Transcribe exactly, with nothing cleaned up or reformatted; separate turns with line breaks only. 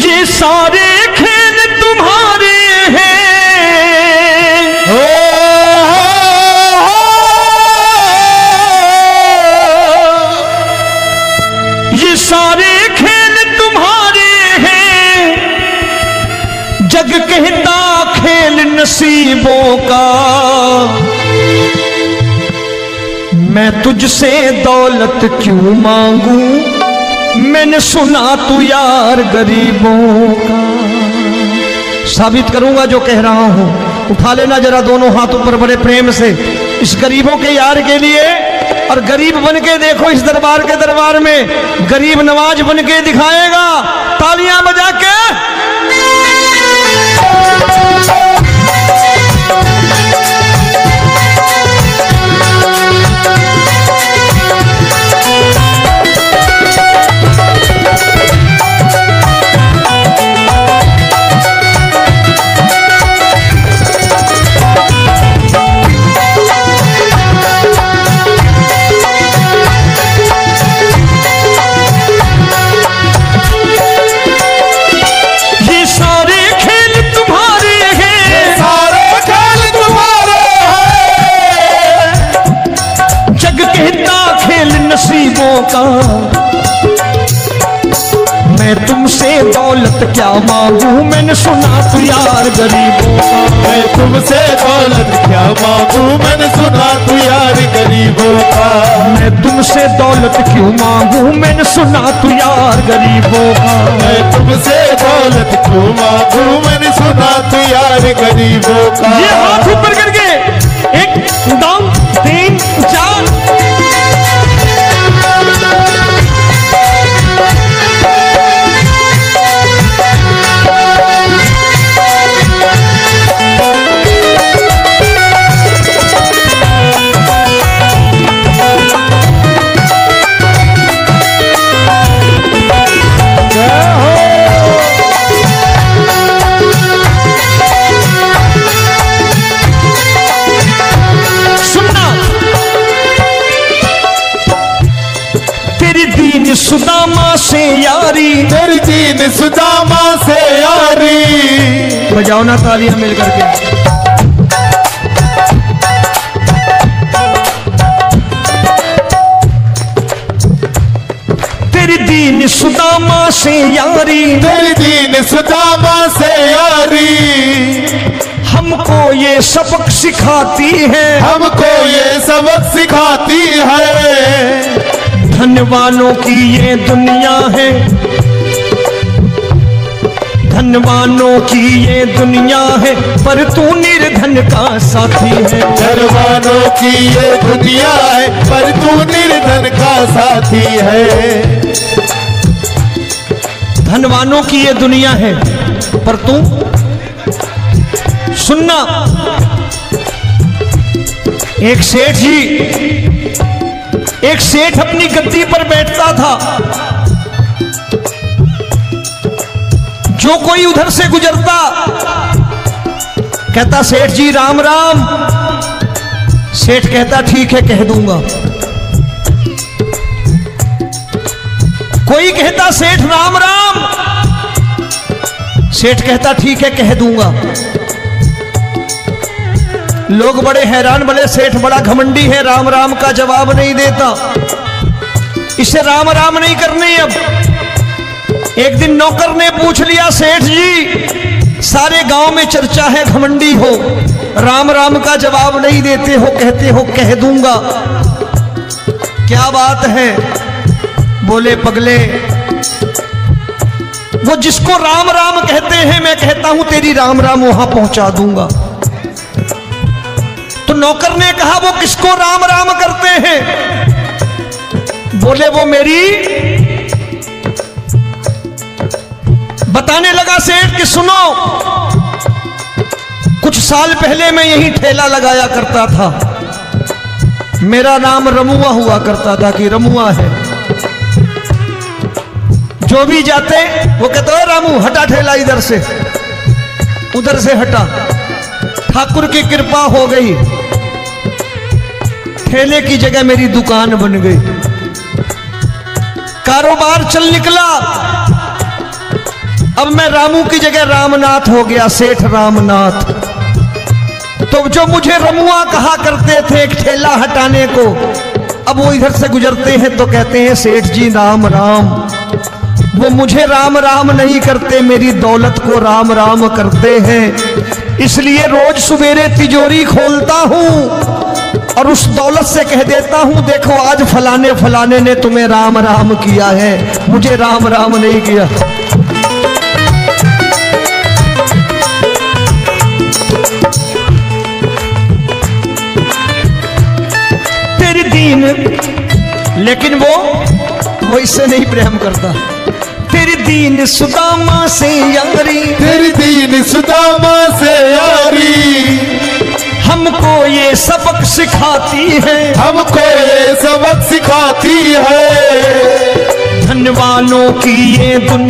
ये सारे खेल तुम्हारे हैं,
हो,
ये सारे खेल तुम्हारे हैं, जग कहता खेल नसीबों का। मैं तुझसे दौलत क्यों मांगू, मैंने सुना तू यार गरीबों का। साबित करूंगा जो कह रहा हूं। उठा लेना जरा दोनों हाथों पर बड़े प्रेम से इस गरीबों के यार के लिए, और गरीब बन के देखो इस दरबार के दरबार में गरीब नवाज बन के दिखाएगा, तालियां बजा के। नसीबों का मैं तुमसे दौलत क्या मांगू, मैंने सुना तू यार गरीबों का।
मैं तुमसे दौलत क्या मांगू, मैंने सुना तू यार गरीबों का।
मैं तुमसे दौलत क्यों मांगू, मैंने सुना तू यार गरीबों का।
मैं तुमसे दौलत क्यों मांगू, मैंने सुना तू यार गरीबों का।
ये हाथ ऊपर करके एक दो तीन चार। सुदामा से यारी,
तेरी दीन सुदामा से यारी।
बजाओ ना तालियां मिल करके। तेरी दीन सुदामा से यारी,
तेरी दीन सुदामा से यारी।
हमको ये सबक सिखाती है,
हमको ये सबक सिखाती है।
धनवानों की ये दुनिया है, धनवानों की ये दुनिया है, पर तू निर्धन का साथी है।
धनवानों की ये दुनिया है, पर तू निर्धन का साथी है।
धनवानों की ये दुनिया है, पर तू सुनना। एक सेठ जी, एक सेठ अपनी गद्दी पर बैठता था। जो कोई उधर से गुजरता कहता सेठ जी राम राम। सेठ कहता ठीक है कह दूंगा। कोई कहता सेठ राम राम। सेठ कहता ठीक है कह दूंगा। लोग बड़े हैरान, बोले सेठ बड़ा घमंडी है, राम राम का जवाब नहीं देता, इसे राम राम नहीं करने। अब एक दिन नौकर ने पूछ लिया सेठ जी सारे गांव में चर्चा है घमंडी हो, राम राम का जवाब नहीं देते हो, कहते हो कह दूंगा, क्या बात है? बोले पगले वो जिसको राम राम कहते हैं मैं कहता हूं तेरी राम राम वहां पहुंचा दूंगा। तो नौकर ने कहा वो किसको राम राम करते हैं? बोले वो मेरी। बताने लगा सेठ कि सुनो, कुछ साल पहले मैं यही ठेला लगाया करता था, मेरा नाम रमुआ हुआ करता था कि रमुआ है। जो भी जाते वो कहते हैं रामू हटा ठेला इधर से, उधर से हटा। ठाकुर की कृपा हो गई, ठेले की जगह मेरी दुकान बन गई, कारोबार चल निकला। अब मैं रामू की जगह रामनाथ हो गया, सेठ रामनाथ। तो जो मुझे रमुआ कहा करते थे एक ठेला हटाने को, अब वो इधर से गुजरते हैं तो कहते हैं सेठ जी राम राम। वो मुझे राम राम नहीं करते, मेरी दौलत को राम राम करते हैं। इसलिए रोज सवेरे तिजोरी खोलता हूं और उस दौलत से कह देता हूं देखो आज फलाने फलाने ने तुम्हें राम राम किया है, मुझे राम राम नहीं किया। तेरी दीन, लेकिन वो वो इससे नहीं प्रेम करता। तेरी दीन सुदामा से यारी,
तेरी दीन सुदामा से यारी,
हमको ये सबक सिखाती है,
हमको ये सबक सिखाती है।
धन वालों की ये दुनिया